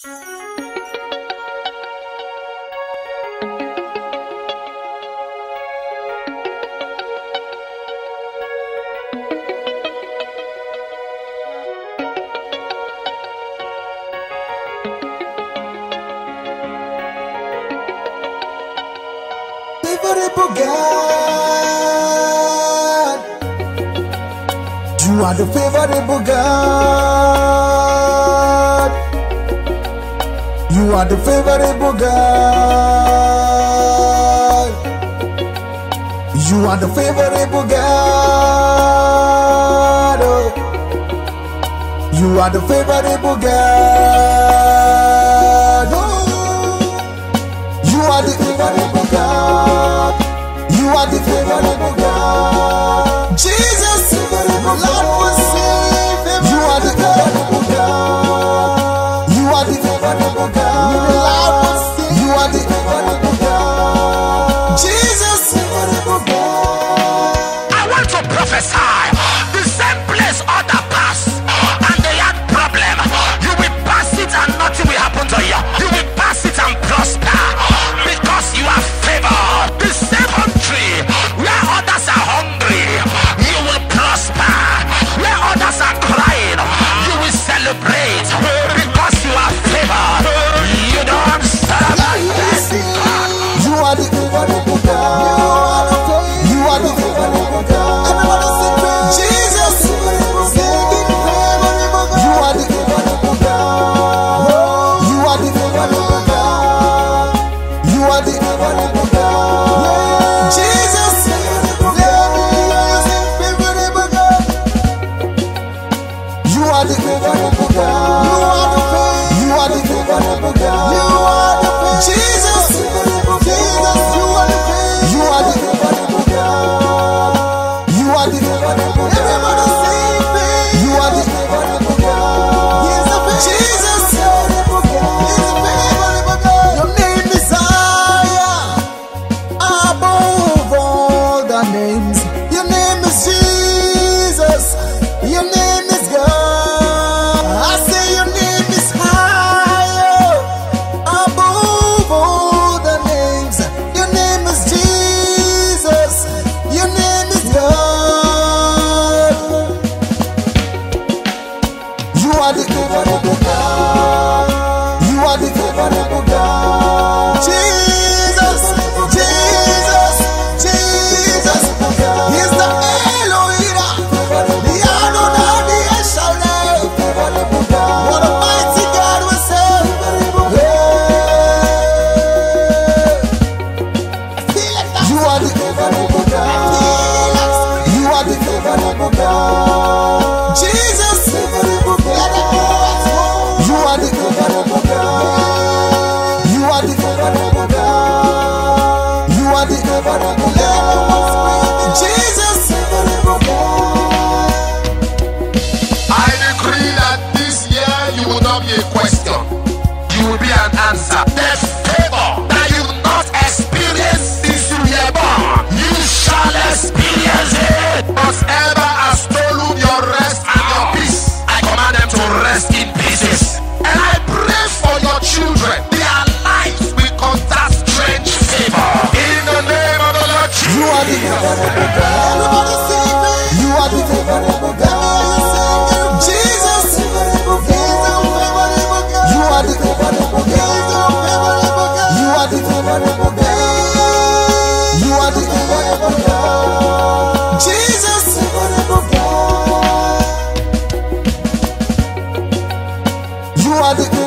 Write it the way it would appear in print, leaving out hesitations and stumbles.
Favorable God, you are the favorable God. You are the favorable God. You are the favorable God. Oh. You are the favorable God. Oh. You are the favorable God. You are the favorable God. Jesus, Lord will save him. You are the favorable God. You are the favorable God. Lord will save. You are the favorable God. Jesus, favorable God. I want to prophesy. The same place other pass, and they had problem. You will pass it and nothing will happen to you. You will pass it and prosper because you are favored. The same country where others are hungry, you will prosper. Where others are crying, you will celebrate because you are favored. You don't serve like this. You are the favorable God. You are the favorable God. Everybody sing Jesus. You are the favorable God. You are the favorable God. You are the favorable God. Jesus. You are the favorable God. You are the favorable God. You are the Jesus. You are the favorable God. You are the favorable God. Everybody sing it. You are the favorable God. Jesus. Your name is higher above all the names. Your name is Jesus. Your name is God. I say your name is higher above all the names. Your name is Jesus. Your name is God. You are the favorable God. You are the favorable God. Jesus, Jesus, Jesus. He is the Elohim, the Adonai, the El Shaddai. What a mighty God we serve. You are the favorable God. You are the favorable God. Jesus. You are the favorable God. You are the favorable God. You are the favorable God. Jesus. I decree that this year you will not be a question, you will be an answer. The favor that you will not experience since you were born, you shall experience it. Whatever has stolen your rest and your peace, I command them to rest in pieces. And I pray for your children, their lives will contact strange favor. In the name of the Lord Jesus. You are the favorable God. Everybody sing it. You are the favorable God. Jesus. You are the favorable God. You are the favorable God. You are the favorable God. Jesus. You are the